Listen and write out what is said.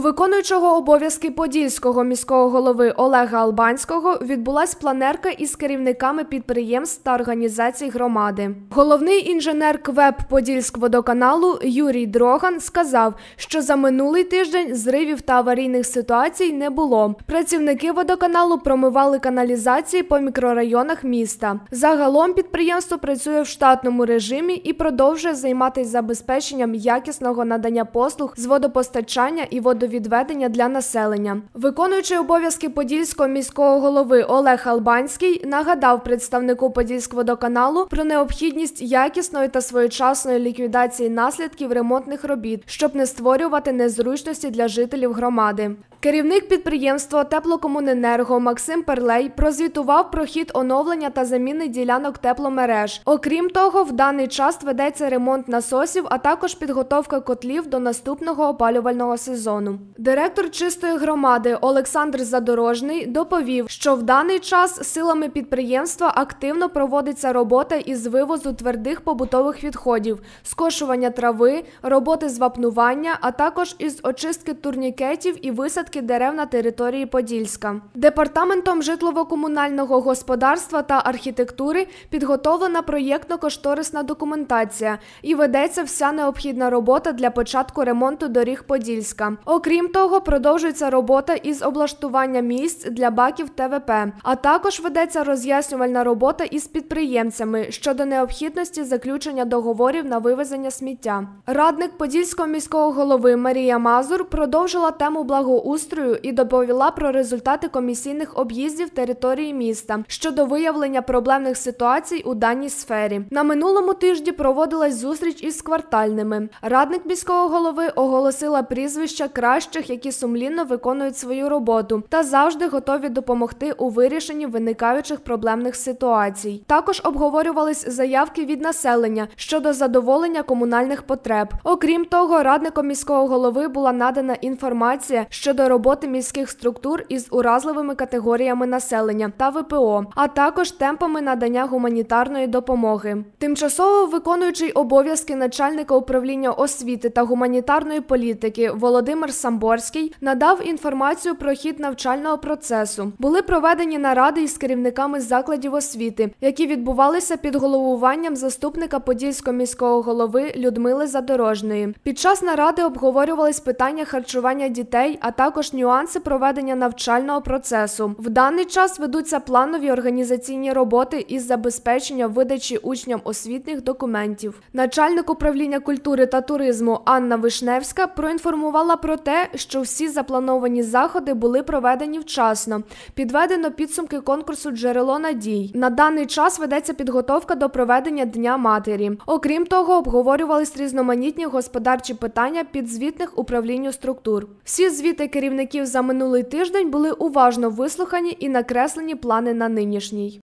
виконуючого обов'язки Подільського міського голови Олега Албанського відбулась планерка із керівниками підприємств та організацій громади. Головний інженер КВЕП Подільськводоканалу Юрій Дроган сказав, що за минулий тиждень зривів та аварійних ситуацій не було. Працівники водоканалу промивали каналізації по мікрорайонах міста. Загалом підприємство працює в штатному режимі і продовжує займатися забезпеченням якісного надання послуг з водопостачання і водовідведення для населення. Виконуючий обов'язки Подільського міського голови Олег Албанський нагадав представнику Подільськводоканалу про необхідність якісної та своєчасної ліквідації наслідків ремонтних робіт, щоб не створювати незручності для жителів громади. Керівник підприємства Теплокомуненерго Максим Перлей прозвітував про хід оновлення та заміни ділянок тепломереж. Окрім того, в даний час ведеться ремонт насосів, а також підготовка котлів до наступного опалювального сезону. Директор «Чистої громади» Олександр Задорожний доповів, що в даний час силами підприємства активно проводиться робота із вивозу твердих побутових відходів, скошування трави, роботи з вапнування, а також із очистки турнікетів і висадки дерев на території Подільська. Департаментом житлово-комунального господарства та архітектури підготовлена проєктно-кошторисна документація і ведеться вся необхідна робота для початку ремонту доріг Подільська. Окрім того, продовжується робота із облаштування місць для баків ТВП, а також ведеться роз'яснювальна робота із підприємцями щодо необхідності заключення договорів на вивезення сміття. Радник Подільського міського голови Марія Мазур продовжила тему благоустрою і доповіла про результати комісійних об'їздів території міста щодо виявлення проблемних ситуацій у даній сфері. На минулому тижні проводилась зустріч із квартальними. Радник міського голови оголосила прізвища кращих, які сумлінно виконують свою роботу та завжди готові допомогти у вирішенні виникаючих проблемних ситуацій. Також обговорювались заявки від населення щодо задоволення комунальних потреб. Окрім того, радником міського голови була надана інформація щодо роботи міських структур із уразливими категоріями населення та ВПО, а також темпами надання гуманітарної допомоги. Тимчасово виконуючий обов'язки начальника управління освіти та гуманітарної політики Володимир Самборський надав інформацію про хід навчального процесу. Були проведені наради із керівниками закладів освіти, які відбувалися під головуванням заступника Подільського міського голови Людмили Задорожної. Під час наради обговорювались питання харчування дітей, а також нюанси проведення навчального процесу. В даний час ведуться планові організаційні роботи із забезпечення видачі учням освітніх документів. Начальник управління культури та туризму Анна Вишневська проінформувала про те, що всі заплановані заходи були проведені вчасно. Підведено підсумки конкурсу «Джерело надій». На даний час ведеться підготовка до проведення Дня матері. Окрім того, обговорювались різноманітні господарчі питання підзвітних управлінню структур. Всі звіти керівників за минулий тиждень були уважно вислухані і накреслені плани на нинішній.